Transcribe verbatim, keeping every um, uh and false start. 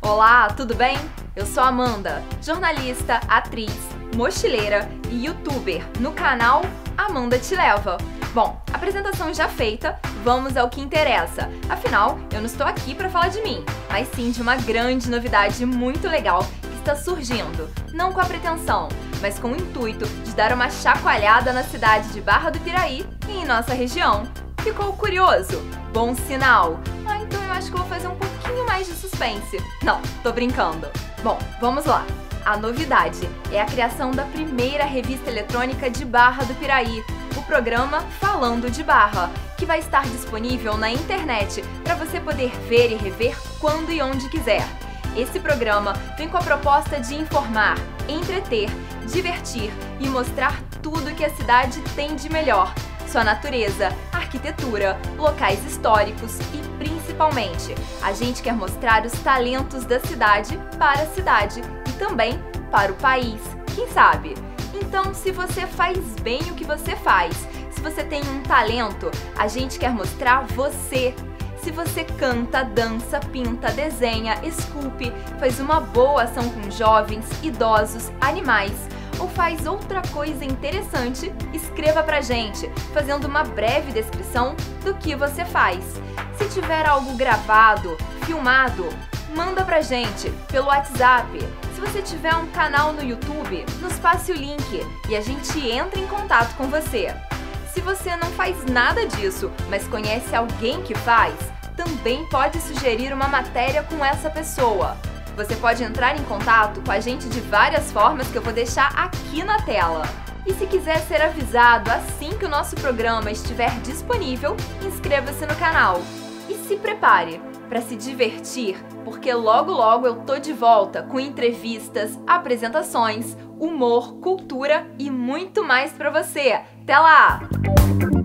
Olá, tudo bem? Eu sou Amanda, jornalista, atriz, mochileira e youtuber no canal Amanda Te Leva. Bom, apresentação já feita, vamos ao que interessa. Afinal, eu não estou aqui para falar de mim, mas sim de uma grande novidade muito legal que está surgindo. Não com a pretensão, mas com o intuito de dar uma chacoalhada na cidade de Barra do Piraí e em nossa região. Ficou curioso? Bom sinal! Ah, então eu acho que vou fazer um pouquinho mais de suspense. Não, tô brincando. Bom, vamos lá. A novidade é a criação da primeira revista eletrônica de Barra do Piraí, o programa Falando de Barra, que vai estar disponível na internet para você poder ver e rever quando e onde quiser. Esse programa vem com a proposta de informar, entreter, divertir e mostrar tudo que a cidade tem de melhor. Sua natureza, arquitetura, locais históricos e, principalmente, a gente quer mostrar os talentos da cidade para a cidade e também para o país, quem sabe? Então, se você faz bem o que você faz, se você tem um talento, a gente quer mostrar você. Se você canta, dança, pinta, desenha, esculpe, faz uma boa ação com jovens, idosos, animais, ou faz outra coisa interessante, escreva pra gente, fazendo uma breve descrição do que você faz. Se tiver algo gravado, filmado, manda pra gente pelo WhatsApp. Se você tiver um canal no YouTube, nos passe o link e a gente entra em contato com você. Se você não faz nada disso, mas conhece alguém que faz, também pode sugerir uma matéria com essa pessoa. Você pode entrar em contato com a gente de várias formas que eu vou deixar aqui na tela. E se quiser ser avisado assim que o nosso programa estiver disponível, inscreva-se no canal. E se prepare para se divertir, porque logo logo eu tô de volta com entrevistas, apresentações, humor, cultura e muito mais para você. Até lá!